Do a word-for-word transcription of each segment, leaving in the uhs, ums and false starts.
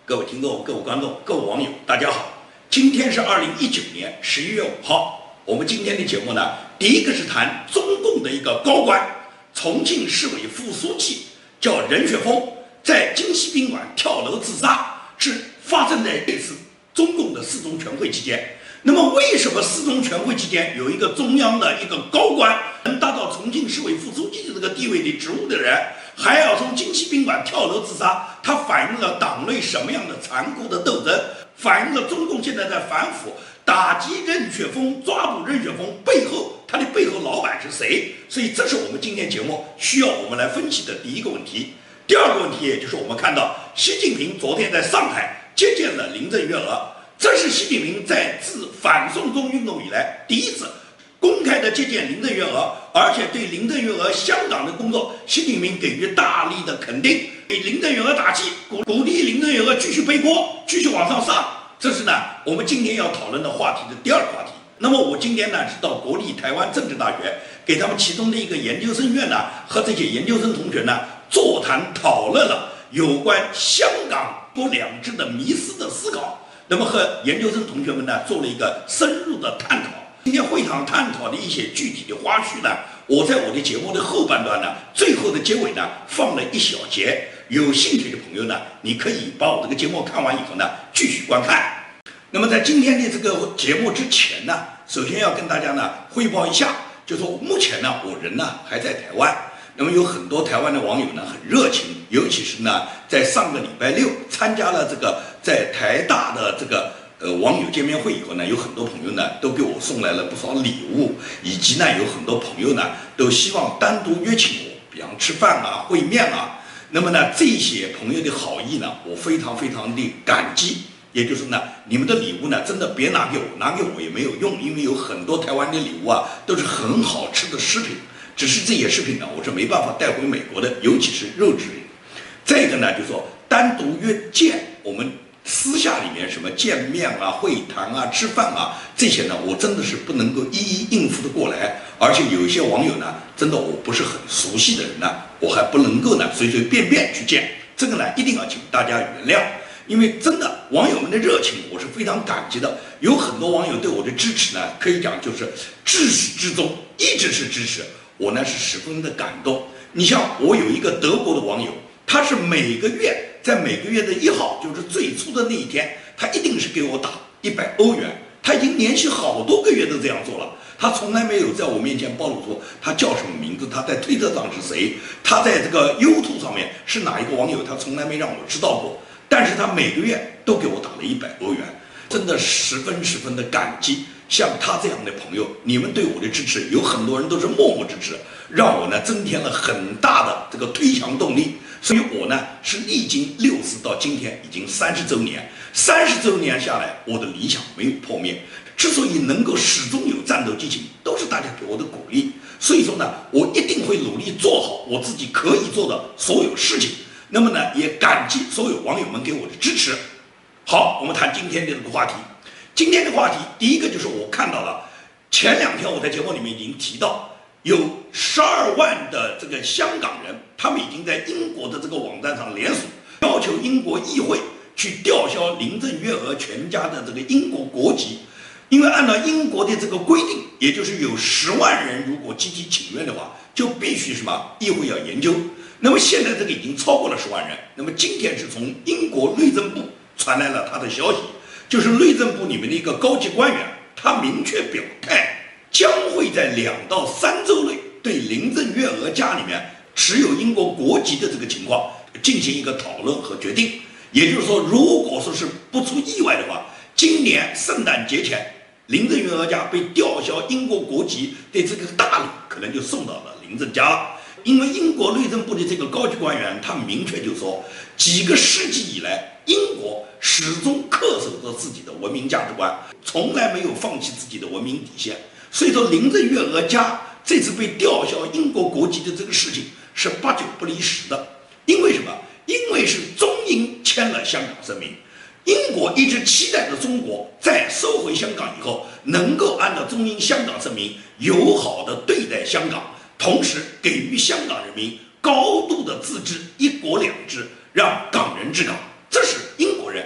各位听众、各位观众、各位网友，大家好！今天是二零一九年十一月五号。我们今天的节目呢，第一个是谈中共的一个高官，重庆市委副书记叫任雪峰，在京西宾馆跳楼自杀，是发生在这次中共的四中全会期间。那么，为什么四中全会期间有一个中央的一个高官能达到重庆市委副书记的这个地位的职务的人，还要从京西宾馆跳楼自杀？它反映了党内什么样的残酷的斗争？反映了中共现在在反腐打击任雪峰、抓捕任雪峰背后，他的背后老板是谁？所以，这是我们今天节目需要我们来分析的第一个问题。第二个问题，也就是我们看到习近平昨天在上海接见了林郑月娥。这是习近平在自反送中运动以来第一次公开的接见林郑月娥，而且对林郑月娥香港的工作，习近平给予大力的肯定，给林郑月娥打气，鼓鼓励林郑月娥继续背锅，继续往上上。这是呢我们今天要讨论的话题的第二个话题。那么我今天呢是到国立台湾政治大学，给他们其中的一个研究生院呢和这些研究生同学呢座谈讨论了有关香港不两制的迷思的思考。那么和研究生同学们呢做了一个深入的探讨。今天会场探讨的一些具体的花絮呢，我在我的节目的后半段呢，最后的结尾呢放了一小节。有兴趣的朋友呢，你可以把我这个节目看完以后呢继续观看。那么在今天的这个节目之前呢，首先要跟大家呢汇报一下，就说目前呢我人呢还在台湾。那么有很多台湾的网友呢很热情，尤其是呢在上个礼拜六参加了这个在台大的这个呃网友见面会以后呢，有很多朋友呢都给我送来了不少礼物，以及呢有很多朋友呢都希望单独约请我，比方吃饭啊、会面啊。那么呢这些朋友的好意呢，我非常非常的感激。也就是呢，你们的礼物呢，真的别拿给我，拿给我也没有用，因为有很多台湾的礼物啊，都是很好吃的食品。只是这些食品呢，我是没办法带回美国的，尤其是肉制品。再一个呢，就是说单独约见，我们私下里面什么见面啊、会谈啊、吃饭啊，这些呢，我真的是不能够一一应付的过来。而且有一些网友呢，真的我不是很熟悉的人呢，我还不能够呢随随便便去见。这个呢，一定要请大家原谅。因为真的网友们的热情，我是非常感激的。有很多网友对我的支持呢，可以讲就是至始至终，一直是支持。我呢是十分的感动。你像我有一个德国的网友，他是每个月在每个月的一号，就是最初的那一天，他一定是给我打一百欧元。他已经连续好多个月都这样做了。他从来没有在我面前暴露出他叫什么名字，他在推特上是谁，他在这个 YouTube 上面是哪一个网友，他从来没让我知道过。但是他每个月都给我打了一百欧元，真的十分十分的感激。像他这样的朋友，你们对我的支持，有很多人都是默默支持，让我呢增添了很大的这个推强动力。所以我呢是历经六四到今天已经三十周年，三十周年下来，我的理想没有破灭。之所以能够始终有战斗激情，都是大家给我的鼓励。所以说呢，我一定会努力做好我自己可以做的所有事情。那么呢，也感激所有网友们给我的支持。好，我们谈今天的这个话题。今天的话题，第一个就是我看到了，前两天我在节目里面已经提到，有十二万的这个香港人，他们已经在英国的这个网站上联署，要求英国议会去吊销林郑月娥全家的这个英国国籍。因为按照英国的这个规定，也就是有十万人如果集体请愿的话，就必须什么议会要研究。那么现在这个已经超过了十万人。那么今天是从英国内政部传来了他的消息，就是内政部里面的一个高级官员，他明确表态，将会在两到三周内对林郑月娥家里面持有英国国籍的这个情况进行一个讨论和决定。也就是说，如果说是不出意外的话，今年圣诞节前，林郑月娥家被吊销英国国籍的这个大礼可能就送到了林郑家了。因为英国内政部的这个高级官员，他明确就说，几个世纪以来，英国始终恪守着自己的文明价值观，从来没有放弃自己的文明底线。所以说，林郑月娥家这次被吊销英国国籍的这个事情是八九不离十的。因为什么？因为是中英签了香港声明，英国一直期待着中国在收回香港以后，能够按照中英香港声明友好的对待香港。同时给予香港人民高度的自治，一国两制，让港人治港，这是英国人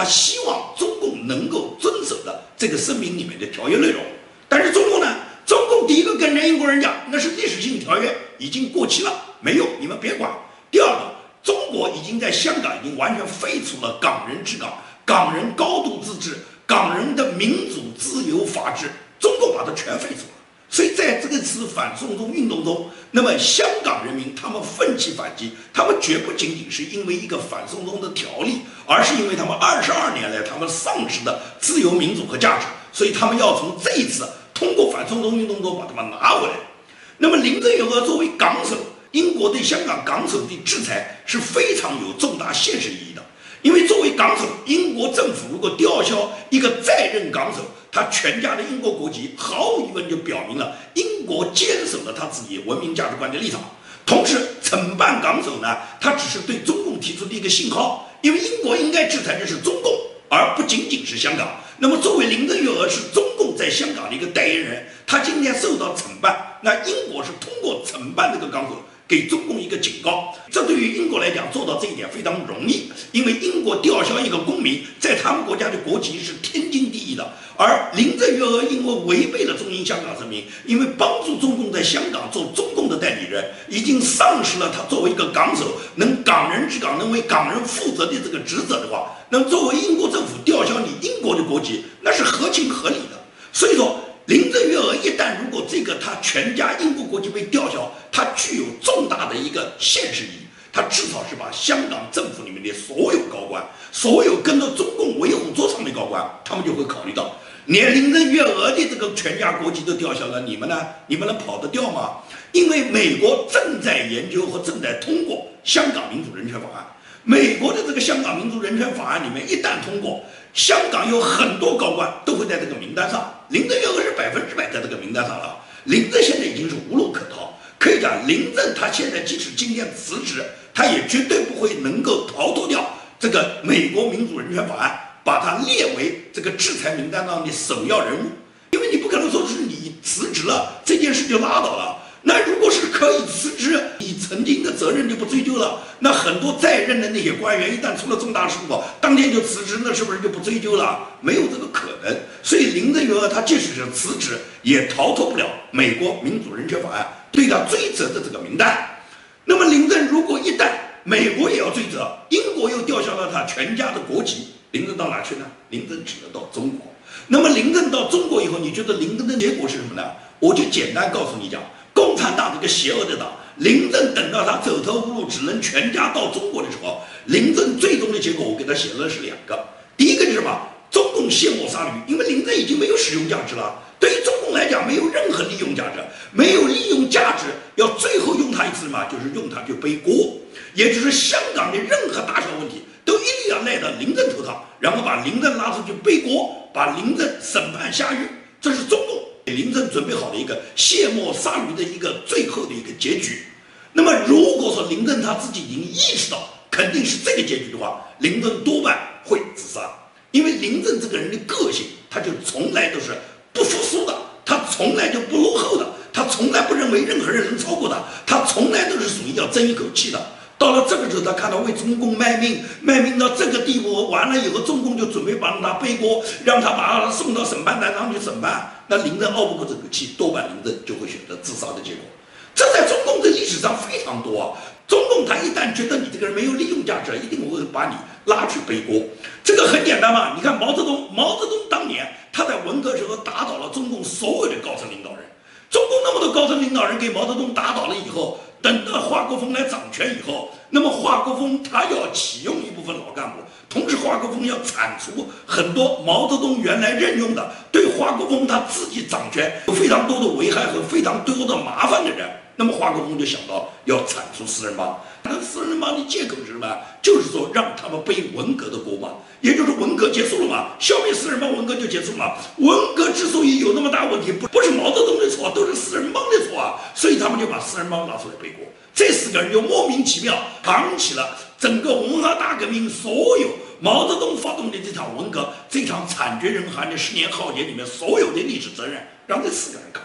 他希望中共能够遵守的这个声明里面的条约内容。但是中共呢，中共第一个跟人英国人讲，那是历史性条约，已经过期了，没用，你们别管。第二个，中国已经在香港已经完全废除了港人治港、港人高度自治、港人的民主、自由、法治，中共把它全废除了。所以在这个次反送中运动中，那么香港人民他们奋起反击，他们绝不仅仅是因为一个反送中的条例，而是因为他们二十二年来他们丧失的自由、民主和价值，所以他们要从这一次通过反送中运动中把他们拿回来。那么林郑月娥作为港首，英国对香港港首的制裁是非常有重大现实意义的。因为作为港首，英国政府如果吊销一个在任港首他全家的英国国籍，毫无疑问就表明了英国坚守了他自己文明价值观的立场。同时，惩办港首呢，他只是对中共提出的一个信号，因为英国应该制裁的是中共，而不仅仅是香港。那么，作为林郑月娥是中共在香港的一个代言人，他今天受到惩办，那英国是通过惩办这个港首给中共一个警告，这对于英国来讲做到这一点非常容易，因为英国吊销一个公民在他们国家的国籍是天经地义的。而林郑月娥因为违背了中英香港声明，因为帮助中共在香港做中共的代理人，已经丧失了他作为一个港首能港人治港、能为港人负责的这个职责的话，那么作为英国政府吊销你英国的国籍，那是合情合理的。所以说，林郑月娥一旦如果这个他全家英国国籍被吊销，它具有重大的一个现实意义。他至少是把香港政府里面的所有高官，所有跟着中共为虎作伥的高官，他们就会考虑到，连林郑月娥的这个全家国籍都吊销了，你们呢？你们能跑得掉吗？因为美国正在研究和正在通过香港民主人权法案。美国的这个香港民主人权法案里面一旦通过，香港有很多高官都会在这个名单上，林郑月娥是百分之百在这个名单上了。林郑现在已经是无路可逃，可以讲林郑他现在即使今天辞职，他也绝对不会能够逃脱掉这个美国民主人权法案，把它列为这个制裁名单上的首要人物。因为你不可能说是你辞职了这件事就拉倒了，那如果是可以辞职，你曾经的责任就不追究了，那很多在任的那些官员一旦出了重大事故，当天就辞职，那是不是就不追究了？没有这个可能。所以林郑月娥他即使是辞职，也逃脱不了美国民主人权法案对他追责的这个名单。那么林郑如果一旦美国也要追责，英国又吊销了他全家的国籍，林郑到哪去呢？林郑只能到中国。那么林郑到中国以后，你觉得林郑的结果是什么呢？我就简单告诉你讲，共产党这个邪恶的党，林郑等到他走投无路，只能全家到中国的时候，林郑最终的结果我给他写了是两个。第一个就是什么？中共卸磨杀驴，因为林郑已经没有使用价值了。对于中共来讲，没有任何利用价值，没有利用价值，要最后用它一次嘛，就是用它去背锅，也就是香港的任何大小问题都一定要赖到林郑头上，然后把林郑拉出去背锅，把林郑审判下狱，这是中共给林郑准备好的一个卸磨杀驴的一个最后的一个结局。那么如果说林郑他自己已经意识到肯定是这个结局的话，林郑多半会自杀，因为林郑这个人的个性，他就从来都是不服输的，他从来就不落后的，他从来不认为任何人能超过他，他从来都是属于要争一口气的。到了这个时候，他看到为中共卖命，卖命到这个地步，完了以后，中共就准备帮他背锅，让他把他送到审判台上去审判。那林郑熬不过这口气，多半林郑就会选择自杀的结果。这在中共的历史上非常多啊。中共他一旦觉得你这个人没有利用价值，一定会把你拉去背锅。这个很简单嘛，你看毛泽东，毛泽东当年他在文革时候打倒了中共所有的高层领导人，中共那么多高层领导人给毛泽东打倒了以后，等到华国锋来掌权以后，那么华国锋他要启用一部分老干部，同时华国锋要铲除很多毛泽东原来任用的对华国锋他自己掌权有非常多的危害和非常多的麻烦的人。那么华国锋就想到要铲除四人帮，那四人帮的借口是什么？就是说让他们背文革的锅嘛，也就是文革结束了嘛，消灭四人帮，文革就结束嘛。文革之所以有那么大问题，不不是毛泽东的错，都是四人帮的错啊，所以他们就把四人帮拿出来背锅。这四个人就莫名其妙扛起了整个文化大革命所有毛泽东发动的这场文革，这场惨绝人寰的十年浩劫里面所有的历史责任，让这四个人扛了。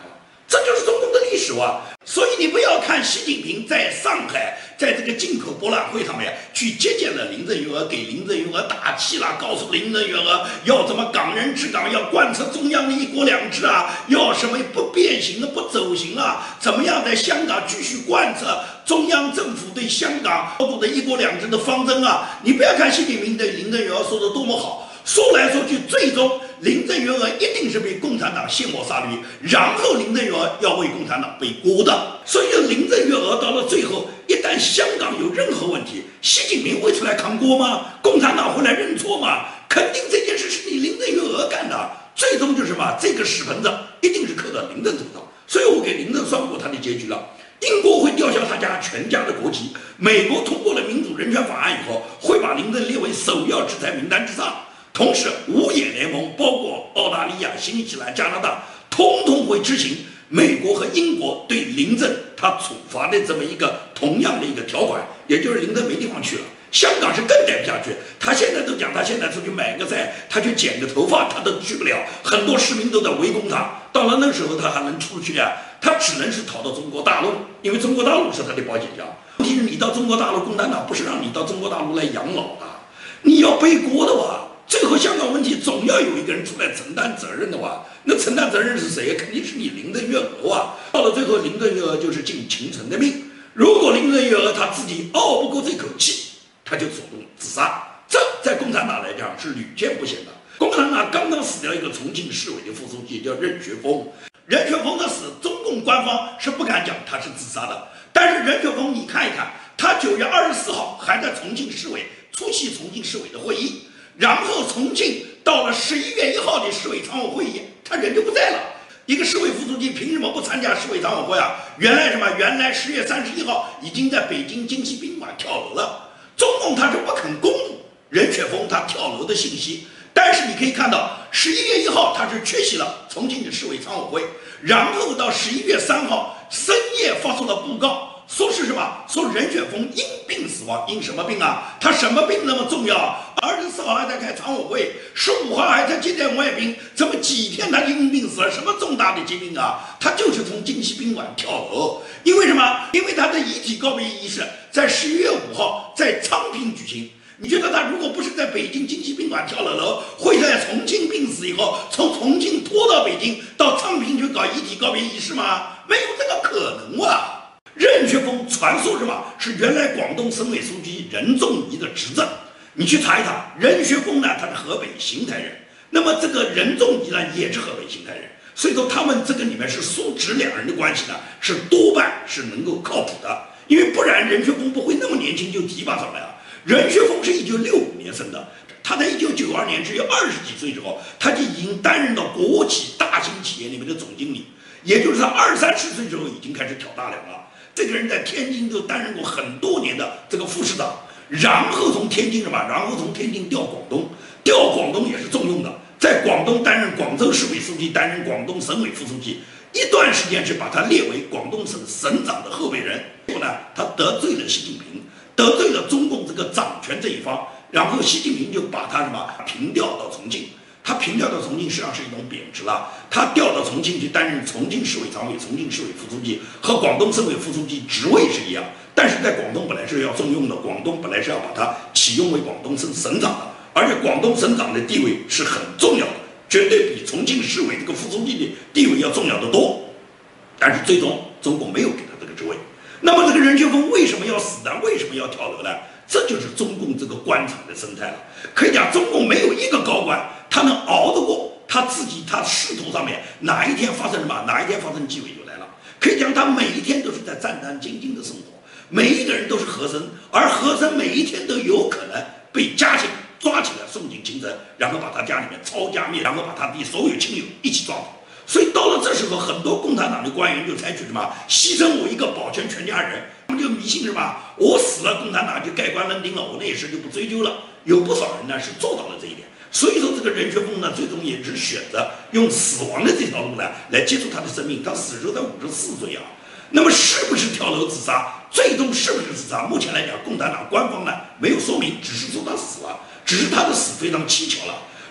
这就是中共的历史啊！所以你不要看习近平在上海在这个进口博览会上面去接见了林郑月娥，给林郑月娥打气啦，告诉林郑月娥要怎么港人治港，要贯彻中央的一国两制啊，要什么不变形的不走形啊，怎么样在香港继续贯彻中央政府对香港包括的一国两制的方针啊！你不要看习近平对林郑月娥说的多么好，说来说去，最终林郑月娥一定是被共产党卸磨杀驴，然后林郑月娥要为共产党背锅的。所以林郑月娥到了最后，一旦香港有任何问题，习近平会出来扛锅吗？共产党会来认错吗？肯定这件事是你林郑月娥干的，最终就是什么？这个屎盆子一定是扣到林郑头上。所以我给林郑算过他的结局了。英国会吊销他家全家的国籍，美国通过了民主人权法案以后，会把林郑列为首要制裁名单之上。同时，五眼联盟包括澳大利亚、新西兰、加拿大，通通会执行美国和英国对林郑他处罚的这么一个同样的一个条款，也就是林郑没地方去了。香港是更待不下去，他现在都讲，他现在出去买个菜，他去剪个头发，他都去不了，很多市民都在围攻他。到了那时候，他还能出去啊？他只能是逃到中国大陆，因为中国大陆是他的保险箱。问题是你到中国大陆，共产党不是让你到中国大陆来养老的，你要背锅的话，最后香港问题总要有一个人出来承担责任的话，那承担责任是谁？肯定是你林郑月娥啊！到了最后，林郑月娥就是进秦城的命。如果林郑月娥她自己拗不过这口气，她就主动自杀，这在共产党来讲是屡见不鲜的。共产党刚刚死掉一个重庆市委的副书记，叫任学锋。任学锋的死，中共官方是不敢讲他是自杀的。但是任学锋，你看一看，他九月二十四号还在重庆市委出席重庆市委的会议，然后重庆到了十一月一号的市委常委会议，他人就不在了。一个市委副书记凭什么不参加市委常委会啊？原来什么？原来十月三十一号已经在北京京西宾馆跳楼了。中共他是不肯公布任学锋他跳楼的信息。但是你可以看到，十一月一号他是缺席了重庆的市委常委会，然后到十一月三号深夜发出了布告，说是什么？说任学锋因病死亡，因什么病啊？他什么病那么重要？二十四号还在开常委会，十五号还在接待外宾，怎么几天他就因病死了？什么重大的疾病啊？他就是从京西宾馆跳楼，因为什么？因为他的遗体告别仪式在十一月五号在昌平举行。你觉得他如果不是在北京京西宾馆跳了楼，会在重庆病死以后从重庆拖到北京到昌平去搞遗体告别仪式吗？没有这个可能啊！任学锋传说什么是原来广东省委书记任仲夷的侄子，你去查一查。任学锋呢，他是河北邢台人，那么这个任仲夷呢也是河北邢台人，所以说他们这个里面是叔侄两人的关系呢，是多半是能够靠谱的，因为不然任学锋不会那么年轻就提拔上来啊。任学锋是一九六五年生的，他在一九九二年只有二十几岁之后，他就已经担任到国企大型企业里面的总经理，也就是他二三十岁之后已经开始挑大梁了。这个人在天津就担任过很多年的这个副市长，然后从天津什么，然后从天津调广东，调广东也是重用的，在广东担任广州市委书记，担任广东省委副书记，一段时间是把他列为广东省省长的后备人。后呢，他得罪了习近平。得罪了中共这个掌权这一方，然后习近平就把他什么平调到重庆，他平调到重庆实际上是一种贬值了。他调到重庆去担任重庆市委常委、重庆市委副书记，和广东省委副书记职位是一样，但是在广东本来是要重用的，广东本来是要把他启用为广东省省长的，而且广东省长的地位是很重要的，绝对比重庆市委这个副书记的地位要重要得多。但是最终中共没有给他这个职位。那么这个任学锋为什么要死呢？为什么要跳楼呢？这就是中共这个官场的生态了。可以讲，中共没有一个高官他能熬得过他自己他仕途上面哪一天发生什么，哪一天发生机会就来了。可以讲，他每一天都是在战战兢兢的生活，每一个人都是和珅，而和珅每一天都有可能被嘉庆抓起来送进京城，然后把他家里面抄家灭，然后把他的所有亲友一起抓跑。所以到了这时候，很多共产党的官员就采取什么牺牲我一个保全全家人，他们就迷信什么我死了共产党就盖棺论定了，我那事就不追究了。有不少人呢是做到了这一点，所以说这个任学锋呢最终也是选择用死亡的这条路呢来结束他的生命。他死时候才五十四岁啊，那么是不是跳楼自杀，最终是不是自杀，目前来讲共产党官方呢没有说明，只是说他死了，只是他的死非常蹊跷了。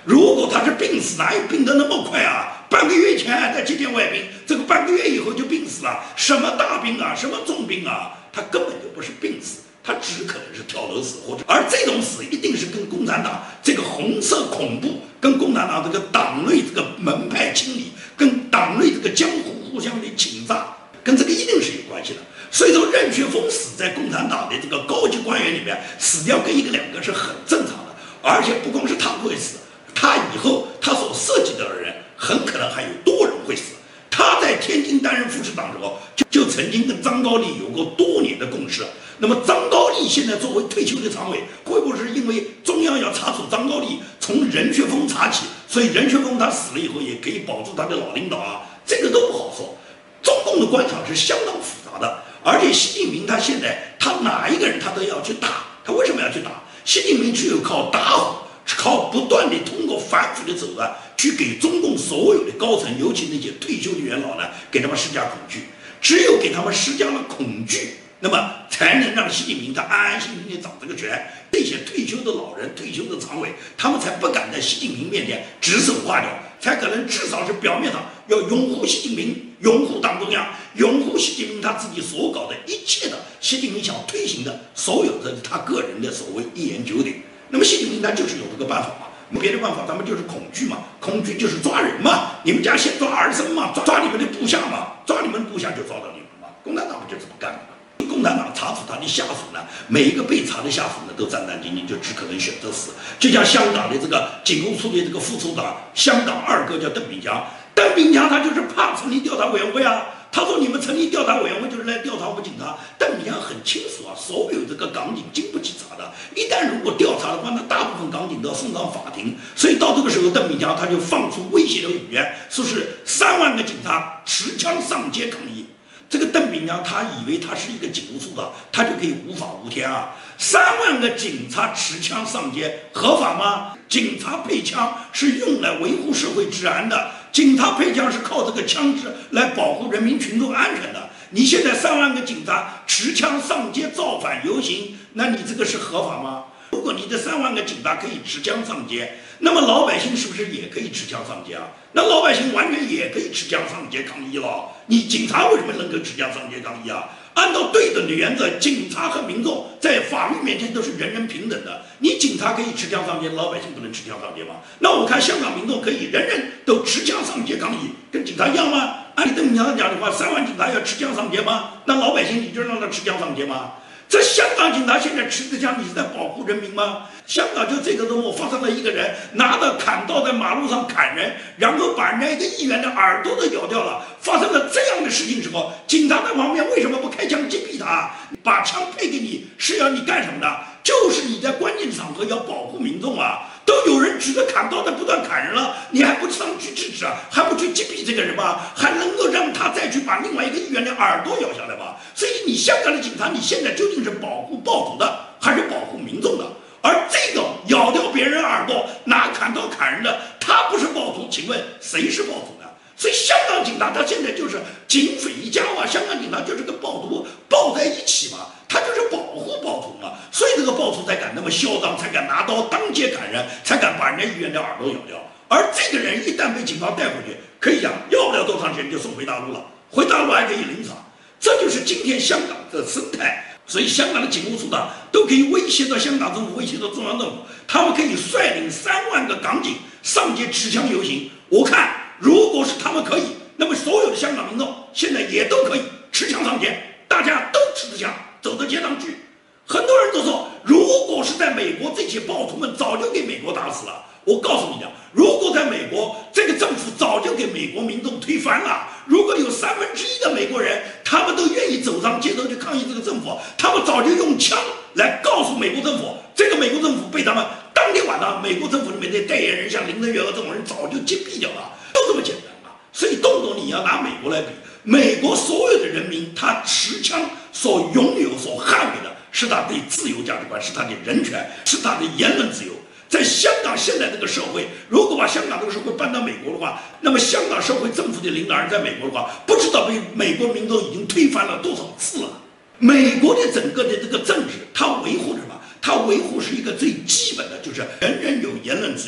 如果他是病死，哪有病得那么快啊？半个月前还在接见外宾，这个半个月以后就病死了，什么大病啊，什么重病啊？他根本就不是病死，他只可能是跳楼死，或者而这种死一定是跟共产党这个红色恐怖，跟共产党这个党内这个门派清理，跟党内这个江湖互相的请诈，跟这个一定是有关系的。所以说，任学锋死在共产党的这个高级官员里面，死掉跟一个两个是很正常的，而且不光是他会死，他以后他所涉及的人很可能还有多人会死。他在天津担任副市长的时候，就就曾经跟张高丽有过多年的共识。那么张高丽现在作为退休的常委，会不会是因为中央要查处张高丽，从任学锋查起，所以任学锋他死了以后也可以保住他的老领导啊？这个都不好说。中共的官场是相当复杂的，而且习近平他现在他哪一个人他都要去打，他为什么要去打？习近平只有靠打虎，靠不断的通过反腐的手段去给中共所有的高层，尤其那些退休的元老呢，给他们施加恐惧。只有给他们施加了恐惧，那么才能让习近平他安安心心的掌这个权。这些退休的老人、退休的常委，他们才不敢在习近平面前指手画脚，才可能至少是表面上要拥护习近平、拥护党中央、拥护习近平他自己所搞的一切的习近平想推行的所有的他个人的所谓一言九鼎。那么习近平他就是有这个办法嘛，别的办法咱们就是恐惧嘛，恐惧就是抓人嘛，你们家先抓儿孙嘛，抓抓你们的部下嘛，抓你们的部下就抓到你们嘛，共产党不就这么干的嘛？共产党查处他的下属呢，每一个被查的下属呢都战战兢兢，就只可能选择死。就像香港的这个警务处的这个副处长，香港二哥叫邓炳强，邓炳强他就是怕成立调查委员会啊。他说你们成立调查委员会就是来调查我们警察。邓炳强很清楚啊，所有这个港警经不起查的，一旦如果调查的话，那大部分港警都要送上法庭。所以到这个时候，邓炳强他就放出威胁的语言，说是三万个警察持枪上街抗议。这个邓炳强他以为他是一个警务处长，他就可以无法无天啊！三万个警察持枪上街合法吗？警察配枪是用来维护社会治安的，警察配枪是靠这个枪支来保护人民群众安全的。你现在三万个警察持枪上街造反游行，那你这个是合法吗？如果你这三万个警察可以持枪上街，那么老百姓是不是也可以持枪上街啊？那老百姓完全也可以持枪上街抗议了。你警察为什么能够持枪上街抗议啊？按照对等的原则，警察和民众在法律面前都是人人平等的。你警察可以持枪上街，老百姓不能持枪上街吗？那我看香港民众可以人人都持枪上街抗议，跟警察一样吗？按邓炳强讲的话，三万警察要持枪上街吗？那老百姓你就让他持枪上街吗？这香港警察现在持着枪，你是在保护人民吗？香港就这个周末发生了一个人拿着砍刀在马路上砍人，然后把人家一个议员的耳朵都咬掉了。发生了这样的事情之后，警察在旁边为什么不开枪击毙他？把枪配给你是要你干什么的？就是你在关键场合要保护民众啊！都有人举着砍刀在不断砍人了，你还不上去制止啊？还不去击毙这个人吗？还能够让他再去把另外一个议员的耳朵咬下来吗？所以你香港的警察，你现在究竟是保护暴徒的，还是保护民众的？而这个咬掉别人耳朵、拿砍刀砍人的，他不是暴徒，请问谁是暴徒呢？所以香港警察他现在就是警匪一家嘛，香港警察就是跟暴徒抱在一起嘛，他就是保护暴徒嘛，所以这个暴徒才敢那么嚣张，才敢拿刀当街砍人，才敢把人家议员的耳朵咬掉。而这个人一旦被警方带回去，可以讲要不了多长时间就送回大陆了，回大陆还可以领赏，这就是今天香港的生态。所以香港的警务处长都可以威胁到香港政府，威胁到中央政府，他们可以率领三万个港警上街持枪游行。我看如果是他们可以，那么所有的香港民众现在也都可以持枪上街，大家都持着枪走到街上去。很多人都说，如果是在美国，这些暴徒们早就给美国打死了。我告诉你讲，如果在美国，这个政府早就给美国民众推翻了。如果有三分之一的美国人，他们都愿意走上街头去抗议这个政府，他们早就用枪来告诉美国政府，这个美国政府被他们当天晚上，美国政府里面的代言人，像林郑月娥这种人早就击毙掉了，就这么简单嘛。所以动不动你要拿美国来比，美国所有的人民，他持枪所拥有、所捍卫的是他对自由价值观，是他的人权，是他的言论自由。在香港现在这个社会，如果把香港这个社会搬到美国的话，那么香港社会政府的领导人在美国的话，不知道被美国民众已经推翻了多少次了。美国的整个的这个政治，它维护什么？它维护是一个最基本的，就是人人有言论自由，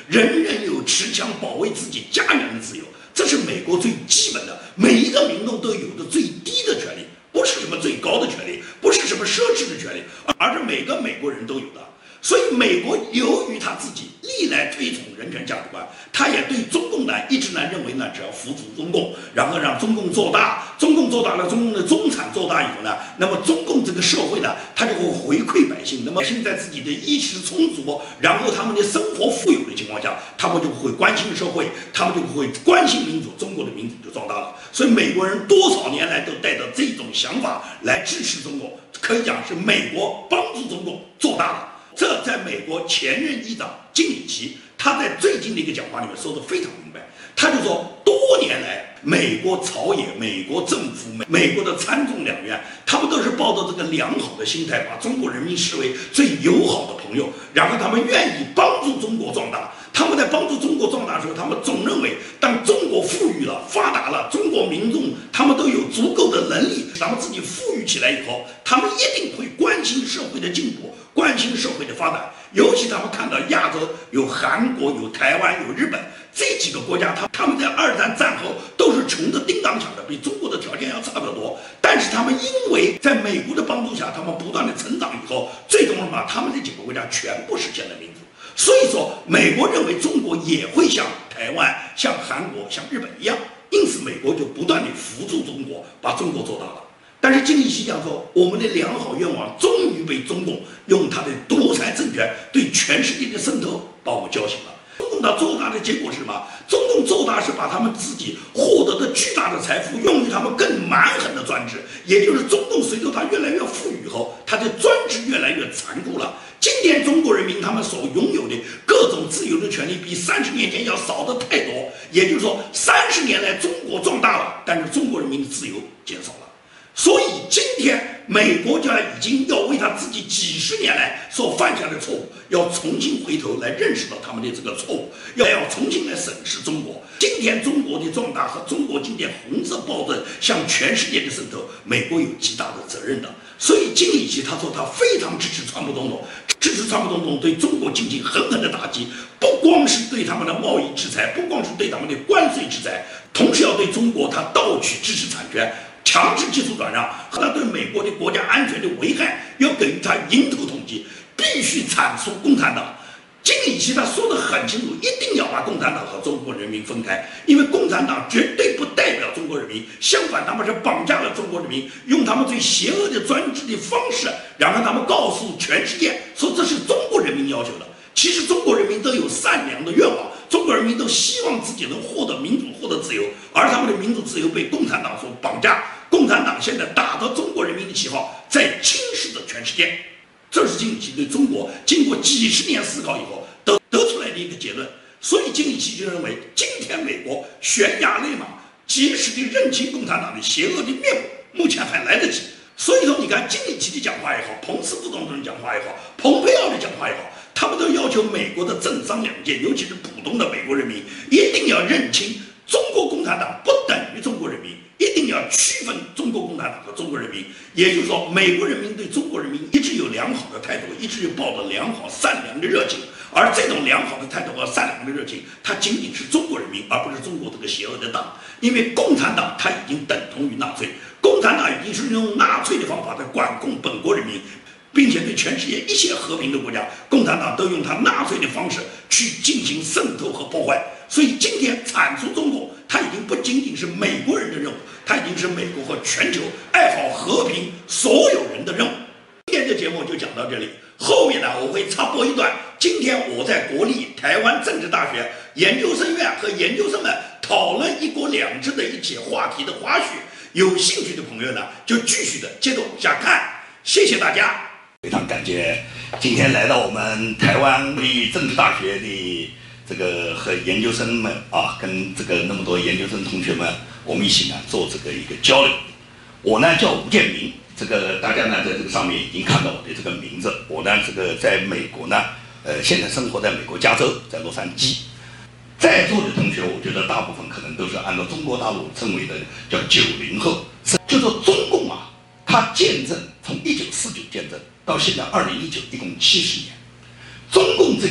人人有持枪保卫自己家园的自由，这是美国最基本的，每一个民众都有的最低的权利，不是什么最高的权利，不是什么奢侈的权利，而是每个美国人都有的。所以，美国由于他自己历来推崇人权价值观，他也对中共呢一直呢认为呢，只要服从中共，然后让中共做大，中共做大了，中共的中产做大以后呢，那么中共这个社会呢，他就会回馈百姓。那么现在自己的衣食充足，然后他们的生活富有的情况下，他们就会关心社会，他们就会关心民主，中国的民主就壮大了。所以，美国人多少年来都带着这种想法来支持中国，可以讲是美国帮助中共做大了。这在美国前任议长金里奇，他在最近的一个讲话里面说得非常明白。他就说，多年来，美国朝野、美国政府、美美国的参众两院，他们都是抱着这个良好的心态，把中国人民视为最友好的朋友，然后他们愿意帮助中国壮大。他们在帮助中国壮大的时候，他们总认为，当中国富裕了、发达了，中国民众他们都有足够的能力，他们自己富裕起来以后，他们一定会关心社会的进步，关心社会的发展。尤其他们看到亚洲有韩国、有台湾、有日本这几个国家，他他们在二战战后都是穷得叮当响的，比中国的条件要差得多。但是他们因为在美国的帮助下，他们不断的成长以后，最终什么？他们这几个国家全部实现了民主。所以说，美国认为中国也会像台湾、像韩国、像日本一样，因此美国就不断的扶助中国，把中国做大了。但是金立希讲说，我们的良好愿望终于被中共用他的独裁政权对全世界的渗透把我们叫醒了。中共他做大的结果是什么？中共做大是把他们自己获得的巨大的财富用于他们更蛮横的专制，也就是中共随着他越来越富裕以后，他的专制越来越残酷了。今天中国人民他们所拥有的各种自由的权利比三十年前要少得太多，也就是说，三十年来中国壮大了，但是中国人民的自由减少了。所以今天美国家已经要为他自己几十年来所犯下的错误，要重新回头来认识到他们的这个错误，要要重新来审视中国。今天中国的壮大和中国今天红色暴政向全世界的渗透，美国有极大的责任的。所以金里奇他说他非常支持川普总统，支持川普总统对中国进行狠狠的打击，不光是对他们的贸易制裁，不光是对他们的关税制裁，同时要对中国他盗取知识产权，强制技术转让和他对美国的国家安全的危害，要给予他迎头痛击，必须铲除共产党。金里奇他说得很清楚，一定要把共产党和中国人民分开，因为共产党绝对不代表中国人民，相反他们是绑架了中国人民，用他们最邪恶的专制的方式，然后他们告诉全世界说这是中国人民要求的。其实中国人民都有善良的愿望，中国人民都希望自己能获得民主、获得自由，而他们的民主自由被共产党所绑架。共产党现在打着中国人民的旗号，在轻视着全世界。这是金里奇对中国经过几十年思考以后得得出来的一个结论。所以金里奇就认为，今天美国悬崖勒马，及时地认清共产党的邪恶的面目，目前还来得及。所以说，你看金里奇的讲话也好，彭斯副总统的讲话也好，蓬佩奥的讲话也好，他们都要求美国的政商两界，尤其是普通的美国人民，一定要认清中国共产党不等于中国人民，一定要区分中国共产党和中国人民。也就是说，美国人民对中国人民一直有良好的态度，一直有抱着良好善良的热情。而这种良好的态度和善良的热情，它仅仅是中国人民，而不是中国这个邪恶的党。因为共产党它已经等同于纳粹，共产党已经是用纳粹的方法在管控本国人民，并且对全世界一些和平的国家，共产党都用他纳粹的方式去进行渗透和破坏。所以今天铲除中共，它已经不仅仅是美国人的任务，它已经是美国和全球爱好和平所有人的任务。今天的节目就讲到这里，后面呢我会插播一段今天我在国立台湾政治大学研究生院和研究生们讨论一国两制的一些话题的花絮。有兴趣的朋友呢，就继续的接着往下看。谢谢大家，非常感谢今天来到我们台湾国立政治大学的这个和研究生们啊，跟这个那么多研究生同学们，我们一起呢做这个一个交流。我呢叫吴建明，这个大家呢在这个上面已经看到我的这个名字。我呢这个在美国呢，呃，现在生活在美国加州，在洛杉矶。在座的同学，我觉得大部分可能都是按照中国大陆称为的叫九零后，就说中共啊，它建政从一九四九建政到现在二零一九，一共七十年。中共这个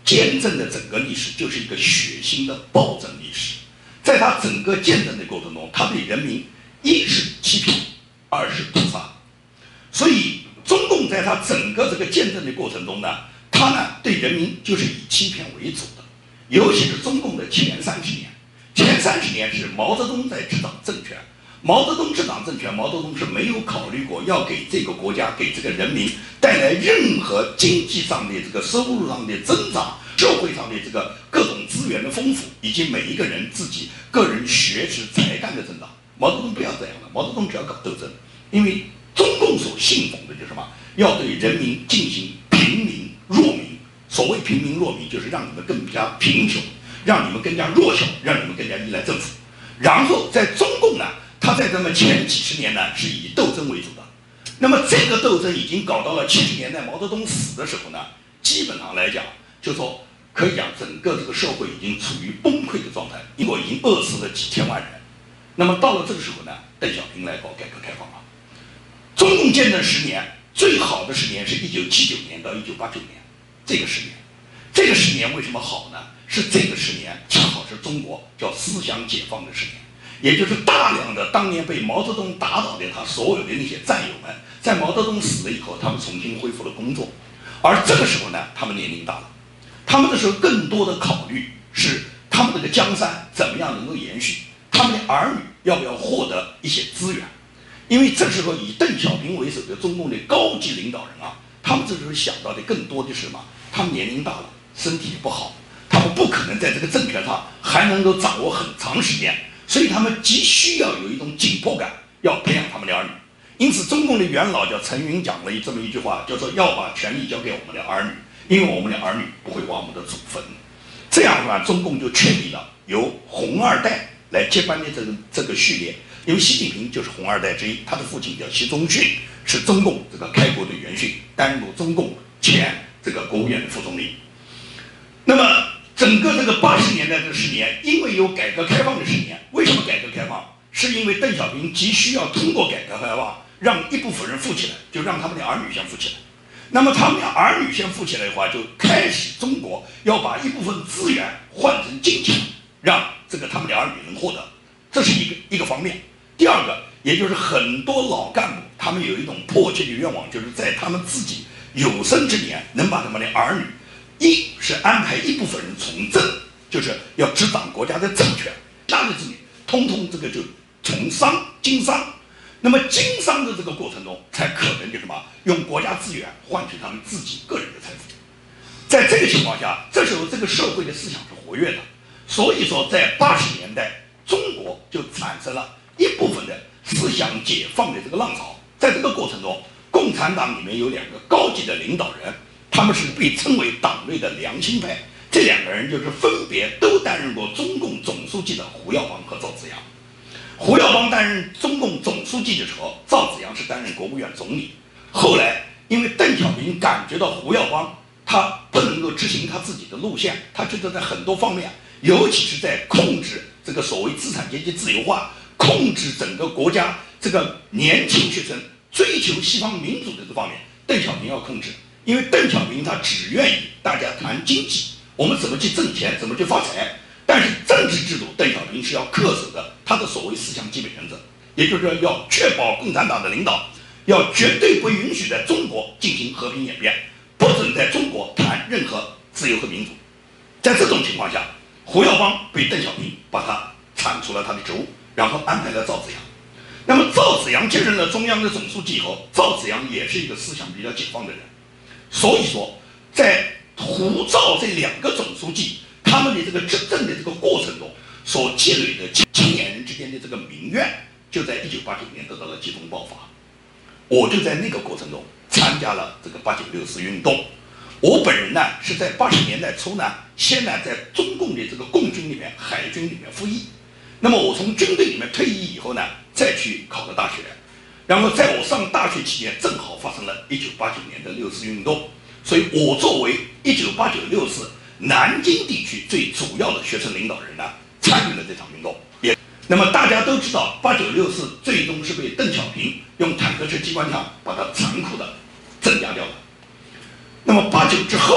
见证的整个历史就是一个血腥的暴政历史。在他整个见证的过程中，他对人民一是欺骗，二是屠杀。所以中共在他整个这个见证的过程中呢，他呢对人民就是以欺骗为主的。尤其是中共的前三十年，前三十年是毛泽东在执掌政权。毛泽东执掌政权，毛泽东是没有考虑过要给这个国家、给这个人民带来任何经济上的这个收入上的增长，社会上的这个各种资源的丰富，以及每一个人自己个人学识才干的增长。毛泽东不要这样的，毛泽东只要搞斗争，因为中共所信奉的就是什么？要对人民进行平民弱民。所谓平民弱民，就是让你们更加贫穷，让你们更加弱小，让你们更加依赖政府。然后在中共呢，他在这么前几十年呢是以斗争为主的。那么这个斗争已经搞到了七十年代，毛泽东死的时候呢，基本上来讲，就说可以讲整个这个社会已经处于崩溃的状态，英国已经饿死了几千万人。那么到了这个时候呢，邓小平来搞改革开放了。中共建政十年，最好的十年是一九七九年到一九八九年，这个十年，这个十年为什么好呢？是这个十年恰好是中国叫思想解放的十年，也就是大量的当年被毛泽东打倒的他所有的那些战友们，在毛泽东死了以后，他们重新恢复了工作。而这个时候呢，他们年龄大了，他们的时候更多的考虑是他们这个江山怎么样能够延续，他们的儿女要不要获得一些资源。因为这时候以邓小平为首的中共的高级领导人啊，他们这时候想到的更多的是什么？他们年龄大了，身体也不好，他们不可能在这个政权上还能够掌握很长时间，所以他们急需要有一种紧迫感，要培养他们的儿女。因此，中共的元老叫陈云讲了这么一句话，叫做要把权力交给我们的儿女，因为我们的儿女不会挖我们的祖坟。这样的话，中共就确立了由红二代来接班的这个这个序列。因为习近平就是红二代之一，他的父亲叫习仲勋，是中共这个开国的元勋，担任过中共前这个国务院的副总理。那么整个这个八十年代这十年，因为有改革开放的十年，为什么改革开放？是因为邓小平急需要通过改革开放，让一部分人富起来，就让他们的儿女先富起来。那么他们的儿女先富起来的话，就开始中国要把一部分资源换成金钱，让这个他们的儿女能获得，这是一个一个方面。第二个，也就是很多老干部，他们有一种迫切的愿望，就是在他们自己有生之年，能把他们的儿女，一是安排一部分人从政，就是要执掌国家的政权，其他的子女通通这个就从商经商。那么经商的这个过程中，才可能就什么，用国家资源换取他们自己个人的财富。在这个情况下，这时候这个社会的思想是活跃的，所以说在八十年代，中国就产生了一部分的思想解放的这个浪潮。在这个过程中，共产党里面有两个高级的领导人，他们是被称为党内的良心派。这两个人就是分别都担任过中共总书记的胡耀邦和赵紫阳。胡耀邦担任中共总书记的时候，赵紫阳是担任国务院总理。后来因为邓小平感觉到胡耀邦他不能够执行他自己的路线，他觉得在很多方面，尤其是在控制这个所谓资产阶级自由化，控制整个国家这个年轻学生追求西方民主的这方面，邓小平要控制。因为邓小平他只愿意大家谈经济，我们怎么去挣钱，怎么去发财，但是政治制度邓小平是要恪守的他的所谓思想基本原则，也就是说要确保共产党的领导要绝对不允许在中国进行和平演变，不准在中国谈任何自由和民主。在这种情况下，胡耀邦被邓小平把他铲除了他的职务，然后安排了赵紫阳。那么赵紫阳接任了中央的总书记以后，赵紫阳也是一个思想比较解放的人，所以说在胡赵这两个总书记他们的这个执政的这个过程中所积累的青年人之间的这个民怨，就在一九八九年得到了集中爆发。我就在那个过程中参加了这个八九六四运动。我本人呢是在八十年代初呢，先呢在中共的这个共军里面、海军里面服役。那么我从军队里面退役以后呢，再去考了大学。然后在我上大学期间，正好发生了一九八九年的六四运动，所以我作为一九八九六四南京地区最主要的学生领导人呢，参与了这场运动。也那么大家都知道，八九六四最终是被邓小平用坦克车机关枪把它残酷的镇压掉了。那么八九之后，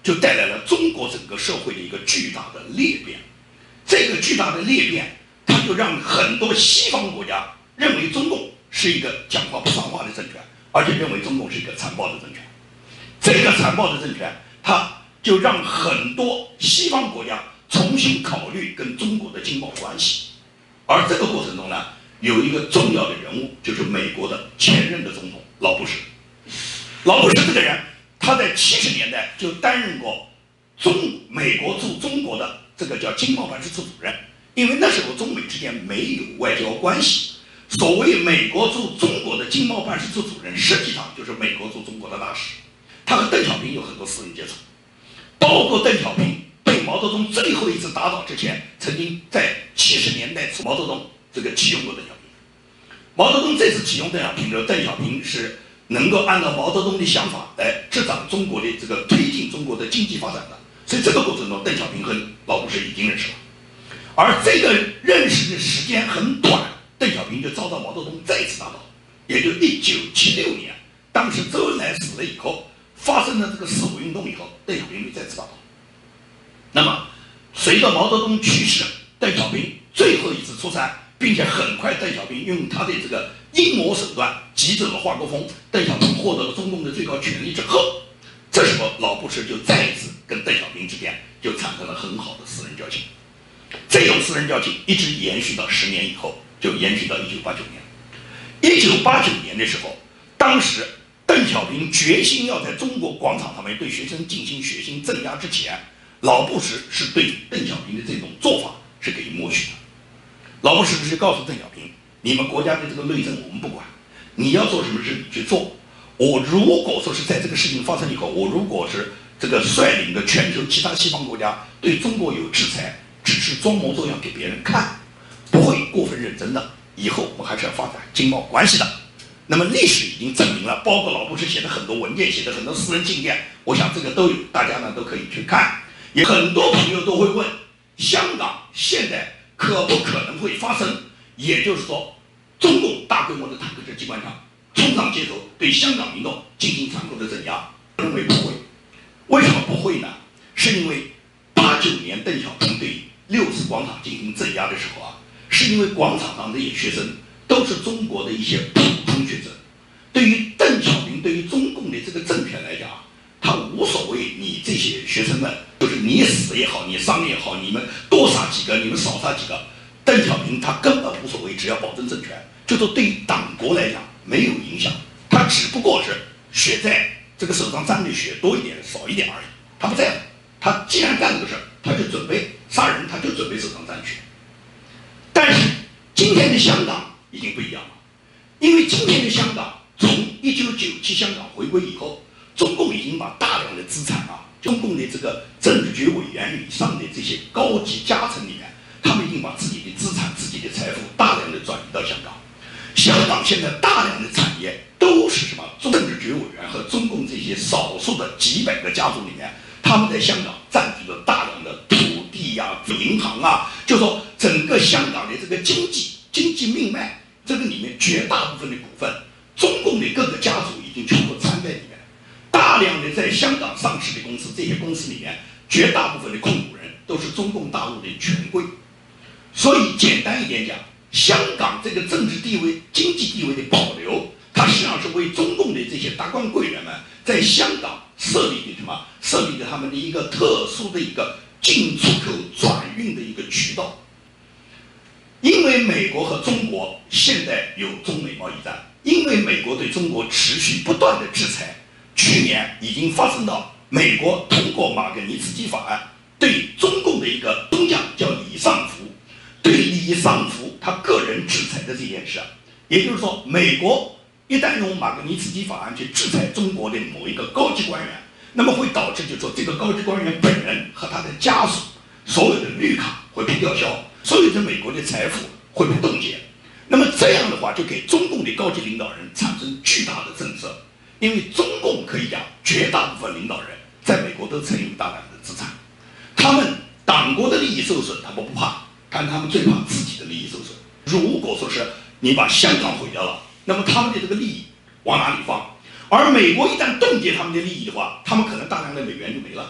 就带来了中国整个社会的一个巨大的裂变。这个巨大的裂变，它就让很多西方国家认为中共是一个讲话不算话的政权，而且认为中共是一个残暴的政权。这个残暴的政权，它就让很多西方国家重新考虑跟中国的经贸关系。而这个过程中呢，有一个重要的人物，就是美国的前任的总统老布什。老布什这个人，他在七十年代就担任过中美国驻中国的这个叫经贸办事处主任。因为那时候中美之间没有外交关系，所谓美国驻中国的经贸办事处主任，实际上就是美国驻中国的大使。他和邓小平有很多私人接触，包括邓小平被毛泽东最后一次打倒之前，曾经在七十年代初毛泽东这个启用过邓小平。毛泽东这次启用邓小平的时候，邓小平是能够按照毛泽东的想法来执掌中国的这个推进中国的经济发展的，所以这个过程中，邓小平和老布什已经认识了。而这个认识的时间很短，邓小平就遭到毛泽东再次打倒，也就一九七六年，当时周恩来死了以后，发生了这个四五运动以后，邓小平被再次打倒。那么，随着毛泽东去世，邓小平最后一次出山，并且很快邓小平用他的这个阴谋手段击走了华国锋，邓小平获得了中共的最高权力之后，这时候老布什就再一次跟邓小平之间就产生了很好的私人交情。这种私人交情一直延续到十年以后，就延续到一九八九年。一九八九年的时候，当时邓小平决心要在中国广场上面对学生进行血腥镇压之前，老布什是对邓小平的这种做法是给予默许的。老布什是告诉邓小平，你们国家的这个内政我们不管，你要做什么事你去做。我如果说是在这个事情发生以后，我如果是这个率领的全球其他西方国家对中国有制裁，只是装模作样给别人看，不会过分认真的。以后我们还是要发展经贸关系的。那么历史已经证明了，包括老布什写的很多文件，写的很多私人信件，我想这个都有，大家呢都可以去看。也很多朋友都会问，香港现在可不可能会发生，也就是说，中共大规模的坦克车机关枪冲上街头，对香港民众进行残酷的镇压？我认为不会。为什么不会呢？是因为八九年邓小平对六四广场进行镇压的时候啊，是因为广场上这些学生都是中国的一些普通学生。对于邓小平，对于中共的这个政权来讲，他无所谓你这些学生们，就是你死也好，你伤也好，你们多杀几个，你们少杀几个，邓小平他根本无所谓，只要保证政权，就说对于党国来讲没有影响，他只不过是血在这个手上沾的血多一点少一点而已，他不在乎。他既然干这个事儿，他就准备杀人，他就准备手上沾血。但是今天的香港已经不一样了，因为今天的香港从一九九七香港回归以后，中共已经把大量的资产啊，中共的这个政治局委员以上的这些高级家层里面，他们已经把自己的资产、自己的财富大量的转移到香港。香港现在大量的产业都是什么？政治局委员和中共这些少数的几百个家族里面，他们在香港占据了大量的土地呀、啊、银行啊，就说整个香港的这个经济经济命脉，这个里面绝大部分的股份，中共的各个家族已经全部掺在里面。大量的在香港上市的公司，这些公司里面绝大部分的控股人都是中共大陆的权贵。所以简单一点讲，香港这个政治地位、经济地位的保留，它实际上是为中共的这些达官贵人们在香港设立的什么？设立的他们的一个特殊的一个进出口转运的一个渠道。因为美国和中国现在有中美贸易战，因为美国对中国持续不断的制裁，去年已经发生到美国通过马格尼茨基法案对中共的一个中将叫李尚福，对李尚福他个人制裁的这件事啊，也就是说，美国一旦用马格尼茨基法案去制裁中国的某一个高级官员，那么会导致就是说这个高级官员本人和他的家属所有的绿卡会被吊销，所有的美国的财富会被冻结。那么这样的话，就给中共的高级领导人产生巨大的震慑，因为中共可以讲绝大部分领导人在美国都持有大量的资产，他们党国的利益受损他们不怕，但他们最怕自己的利益受损。如果说是你把香港毁掉了，那么他们的这个利益往哪里放？而美国一旦冻结他们的利益的话，他们可能大量的美元就没了。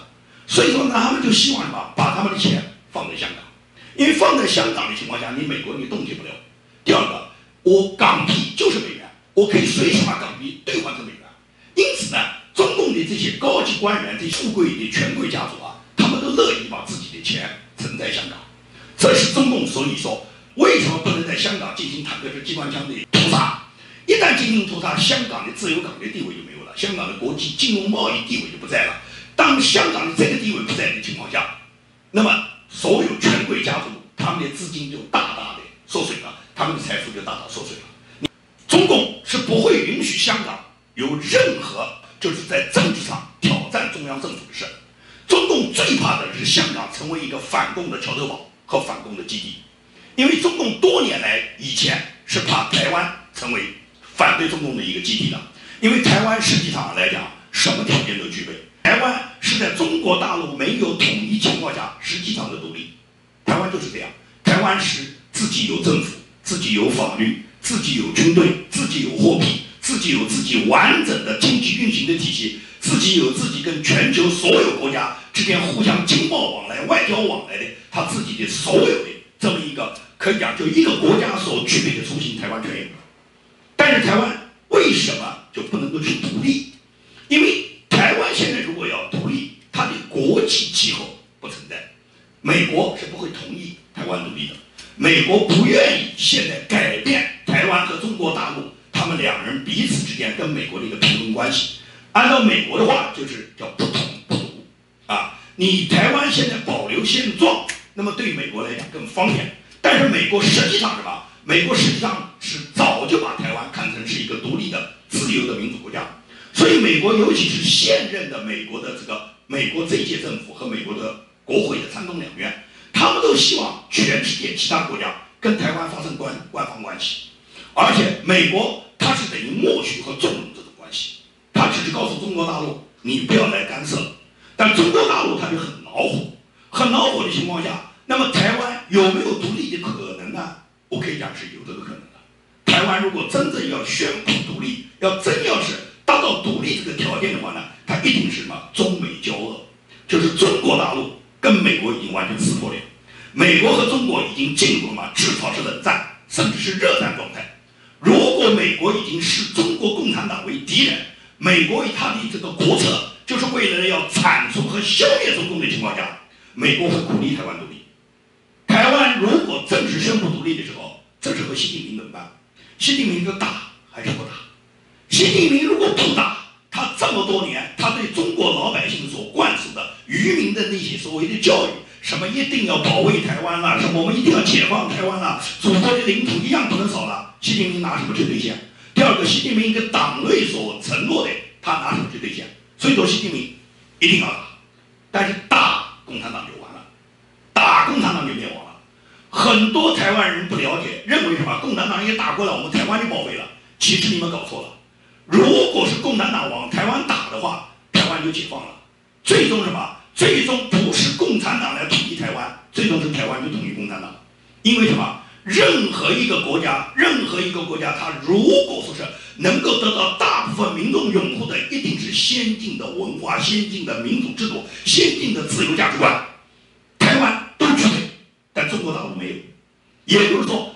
所以说呢，他们就希望什么？把他们的钱放在香港，因为放在香港的情况下，你美国你冻结不了。第二个，我港币就是美元，我可以随时把港币兑换成美元。因此呢，中共的这些高级官员、这些富贵的权贵家族啊，他们都乐意把自己的钱存在香港。这是中共所以说，为什么不能在香港进行坦克车、机关枪的屠杀？一旦进行屠杀，香港的自由港的地位就没有了，香港的国际金融贸易地位就不在了。当香港的这个地位不在的情况下，那么所有权贵家族他们的资金就大大的缩水了，他们的财富就大大缩水了。中共是不会允许香港有任何就是在政治上挑战中央政府的事。中共最怕的是香港成为一个反共的桥头堡和反共的基地，因为中共多年来以前是怕台湾成为反对中共的一个基地的，因为台湾实际上来讲什么条件都具备。台湾是在中国大陆没有统一情况下实际上的独立，台湾就是这样。台湾是自己有政府，自己有法律，自己有军队，自己有货币，自己有自己完整的经济运行的体系，自己有自己跟全球所有国家之间互相经贸往来、外交往来的他自己的所有的这么一个可以讲就一个国家所具备的雏形，台湾全有。但是台湾为什么就不能够去独立？因为台湾现在如果要独立，它的国际气候不存在，美国是不会同意台湾独立的。美国不愿意现在改变台湾和中国大陆他们两人彼此之间跟美国的一个平衡关系。按照美国的话，就是叫不统不独啊。你台湾现在保留现状，那么对美国来讲更方便。但是美国实际上什么？美国实际上是早就把台湾看成是一个独立的、自由的民主国家。所以美国尤其是现任的美国的这个美国这一届政府和美国的国会的参众两院，他们都希望全世界其他国家跟台湾发生官官方关系，而且美国它是等于默许和纵容这种关系，它只是告诉中国大陆你不要来干涉，但中国大陆它就很恼火，很恼火的情况下，那么台湾有没有独立的可能呢？我可以讲是有这个可能的。台湾如果真正要宣布独立，要真要是达到独立这个条件的话呢，它一定是什么？中美交恶，就是中国大陆跟美国已经完全撕破脸，美国和中国已经进入了嘛，至少是冷战，甚至是热战状态。如果美国已经视中国共产党为敌人，美国以他的这个国策就是为了要铲除和消灭中共的情况下，美国会鼓励台湾独立。台湾如果正式宣布独立的时候，这时候习近平怎么办？习近平是打还是不打？习近平如果不打，他这么多年他对中国老百姓所灌输的愚民的那些所谓的教育，什么一定要保卫台湾啦，什么我们一定要解放台湾啦，祖国的领土一样不能少了，习近平拿什么去兑现？第二个，习近平一个党内所承诺的，他拿什么去兑现？所以说习近平一定要打，但是打共产党就完了，打共产党就灭亡了。很多台湾人不了解，认为什么共产党一打过来，我们台湾就报废了。其实你们搞错了，如果是共产党往台湾打的话，台湾就解放了。最终什么？最终不是共产党来统一台湾，最终是台湾就统一共产党。因为什么？任何一个国家，任何一个国家，它如果说是能够得到大部分民众拥护的，一定是先进的文化、先进的民主制度、先进的自由价值观。台湾都具备，但中国大陆没有。也就是说，